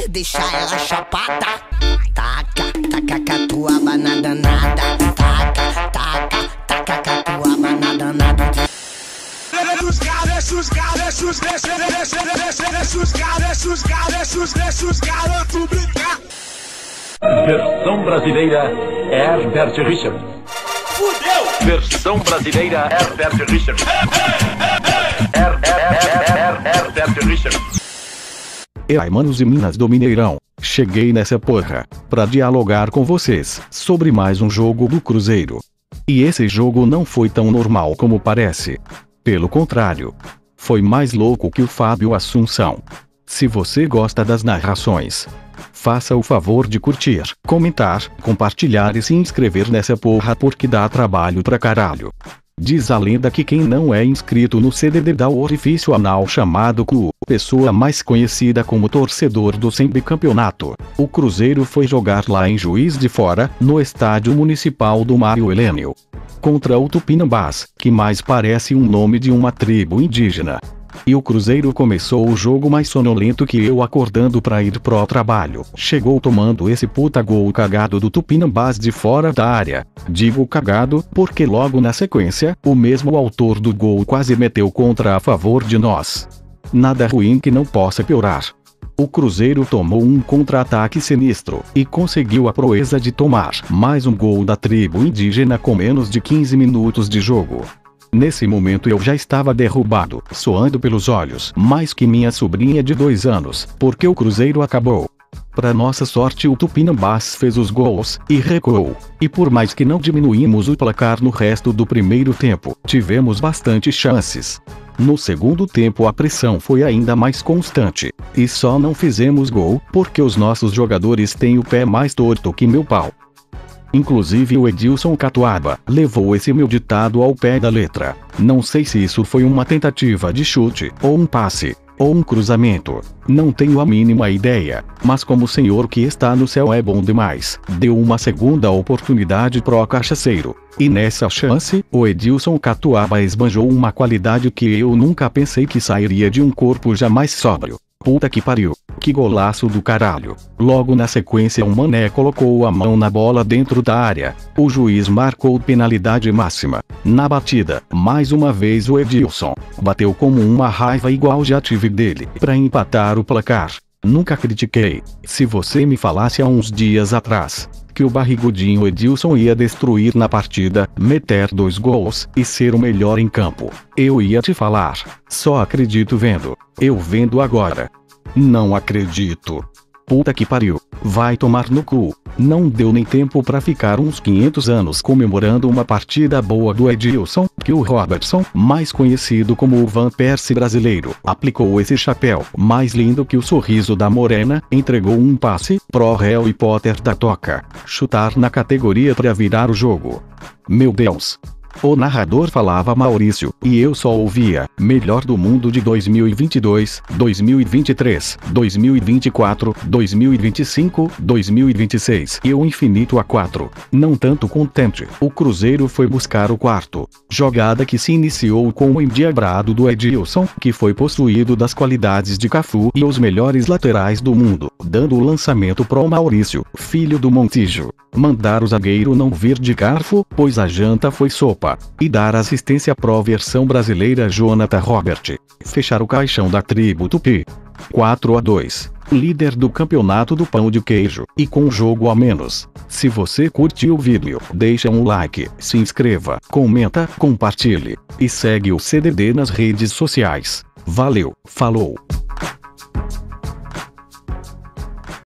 deixa ela chapada. Taca, taca, catuaba na danada. Taca, taca, taca, catuaba na danada. Versão brasileira Herbert Richards. Fudeu! Versão brasileira Herbert Richards. Herbert Richards. E aí, manos e minas do Mineirão, cheguei nessa porra pra dialogar com vocês sobre mais um jogo do Cruzeiro. E esse jogo não foi tão normal como parece. Pelo contrário, foi mais louco que o Fábio Assunção. Se você gosta das narrações, faça o favor de curtir, comentar, compartilhar e se inscrever nessa porra porque dá trabalho pra caralho. Diz a lenda que quem não é inscrito no CDD dá o orifício anal chamado cu, pessoa mais conhecida como torcedor do semicampeonato. O Cruzeiro foi jogar lá em Juiz de Fora, no estádio municipal do Mário Helênio, contra o Tupinambás, que mais parece um nome de uma tribo indígena. E o Cruzeiro começou o jogo mais sonolento que eu acordando pra ir pro trabalho. Chegou tomando esse puta gol cagado do Tupinambás de fora da área. Digo cagado, porque logo na sequência, o mesmo autor do gol quase meteu contra a favor de nós. Nada ruim que não possa piorar. O Cruzeiro tomou um contra-ataque sinistro, e conseguiu a proeza de tomar mais um gol da tribo indígena com menos de 15 minutos de jogo. Nesse momento eu já estava derrubado, suando pelos olhos, mais que minha sobrinha de 2 anos, porque o Cruzeiro acabou. Pra nossa sorte o Tupinambás fez os gols, e recuou. E por mais que não diminuímos o placar no resto do primeiro tempo, tivemos bastante chances. No segundo tempo a pressão foi ainda mais constante, e só não fizemos gol, porque os nossos jogadores têm o pé mais torto que meu pau. Inclusive o Edilson Catuaba levou esse meu ditado ao pé da letra. Não sei se isso foi uma tentativa de chute, ou um passe, ou um cruzamento. Não tenho a mínima ideia, mas como o Senhor que está no céu é bom demais, deu uma segunda oportunidade pro cachaceiro. E nessa chance, o Edilson Catuaba esbanjou uma qualidade que eu nunca pensei que sairia de um corpo jamais sóbrio. Puta que pariu, que golaço do caralho. Logo na sequência o Mané colocou a mão na bola dentro da área. O juiz marcou penalidade máxima. Na batida, mais uma vez o Edilson bateu como uma raiva igual já tive dele, pra empatar o placar. Nunca critiquei. Se você me falasse há uns dias atrás que o barrigudinho Edilson ia destruir na partida, meter 2 gols e ser o melhor em campo, eu ia te falar. Só acredito vendo. Eu vendo agora. Não acredito. Puta que pariu. Vai tomar no cu. Não deu nem tempo pra ficar uns 500 anos comemorando uma partida boa do Edilson, que o Robertson, mais conhecido como o Van Persie brasileiro, aplicou esse chapéu mais lindo que o sorriso da morena, entregou um passe pro Harry Potter da toca. Chutar na categoria pra virar o jogo. Meu Deus. O narrador falava Maurício, e eu só ouvia, melhor do mundo de 2022, 2023, 2024, 2025, 2026 e o infinito a 4. Não tanto contente, o Cruzeiro foi buscar o quarto. Jogada que se iniciou com o endiabrado do Edilson, que foi possuído das qualidades de Cafu e os melhores laterais do mundo, dando o lançamento pro Maurício, filho do Montijo. Mandar o zagueiro não vir de garfo, pois a janta foi sopa. E dar assistência pro versão brasileira Jonathan Robert. Fechar o caixão da tribo Tupi. 4-2. Líder do campeonato do pão de queijo, e com um jogo a menos. Se você curtiu o vídeo, deixa um like, se inscreva, comenta, compartilhe. E segue o CDD nas redes sociais. Valeu, falou.